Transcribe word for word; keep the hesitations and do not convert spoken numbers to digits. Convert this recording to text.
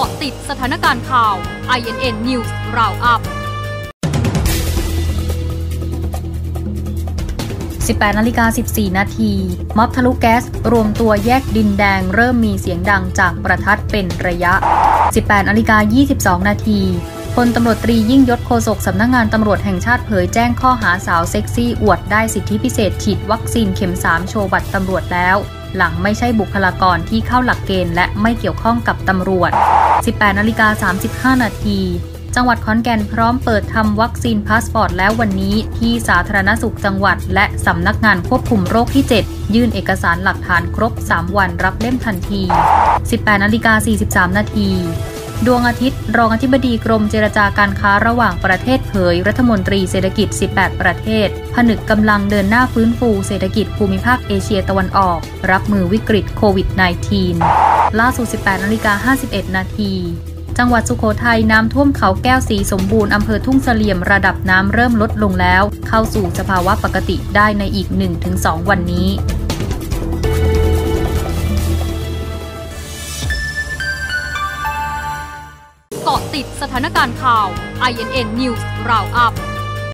าะติดสถานการณ์ข่าว ไอ เอ็น เอ็น News Roundup สิบแปดนาฬิกาสิบสี่นาทีม็อบทะลุแก๊สรวมตัวแยกดินแดงเริ่มมีเสียงดังจากประทัดเป็นระยะ สิบแปดนาฬิกายี่สิบสองนาทีพลตำรวจตรียิ่งยศโฆษกสำนักงานตำรวจแห่งชาติเผยแจ้งข้อหาสาวเซ็กซี่อวดได้สิทธิพิเศษฉีดวัคซีนเข็มสามโชว์บัตรตำรวจแล้วหลังไม่ใช่บุคลากรที่เข้าหลักเกณฑ์และไม่เกี่ยวข้องกับตำรวจ สิบแปดนาฬิกาสามสิบห้านาทีจังหวัดขอนแก่นพร้อมเปิดทำวัคซีนพาสปอร์ตแล้ววันนี้ที่สาธารณสุขจังหวัดและสำนักงานควบคุมโรคที่เจ็ดยื่นเอกสารหลักฐานครบสามวันรับเล่มทันที สิบแปดนาฬิกาสี่สิบสามนาทีดวงอาทิตย์รองอธิบดีกรมเจรจาการค้าระหว่างประเทศเผยรัฐมนตรีเศรษฐกิจสิบแปดประเทศผนึกกำลังเดินหน้าฟื้นฟูเศรษฐกิจภูมิภาคเอเชียตะวันออกรับมือวิกฤตโควิด สิบเก้า ล่าสุด สิบแปดนาฬิกาห้าสิบเอ็ดนาทีจังหวัดสุโขทัยน้ำท่วมเขาแก้วสีสมบูรณ์อำเภอทุ่งเสลี่ยมระดับน้ำเริ่มลดลงแล้วเข้าสู่สภาวะปกติได้ในอีก หนึ่งถึงสอง วันนี้เกาะติดสถานการณ์ข่าว ไอ เอ็น เอ็น News Roundup